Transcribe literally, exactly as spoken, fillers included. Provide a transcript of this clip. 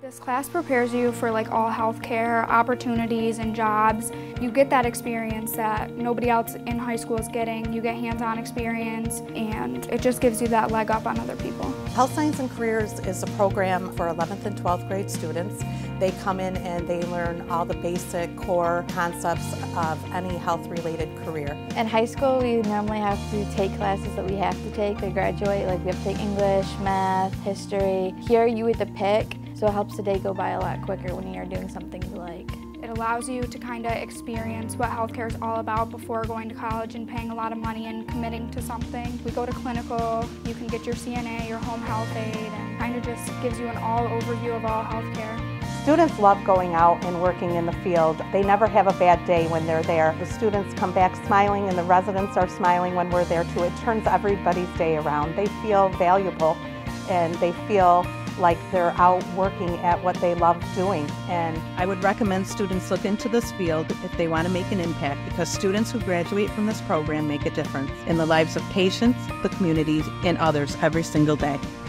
This class prepares you for like all healthcare opportunities and jobs. You get that experience that nobody else in high school is getting. You get hands-on experience, and it just gives you that leg up on other people. Health Science and Careers is a program for eleventh and twelfth grade students. They come in and they learn all the basic core concepts of any health-related career. In high school, we normally have to take classes that we have to take to graduate. Like we have to take English, math, history. Here you get to pick, so it helps the day go by a lot quicker when you're doing something you like. It allows you to kind of experience what healthcare is all about before going to college and paying a lot of money and committing to something. We go to clinical, you can get your C N A, your home health aide, and kind of just gives you an all overview of all healthcare. Students love going out and working in the field. They never have a bad day when they're there. The students come back smiling and the residents are smiling when we're there too. It turns everybody's day around. They feel valuable and they feel like they're out working at what they love doing. And I would recommend students look into this field if they want to make an impact, because students who graduate from this program make a difference in the lives of patients, the community, and others every single day.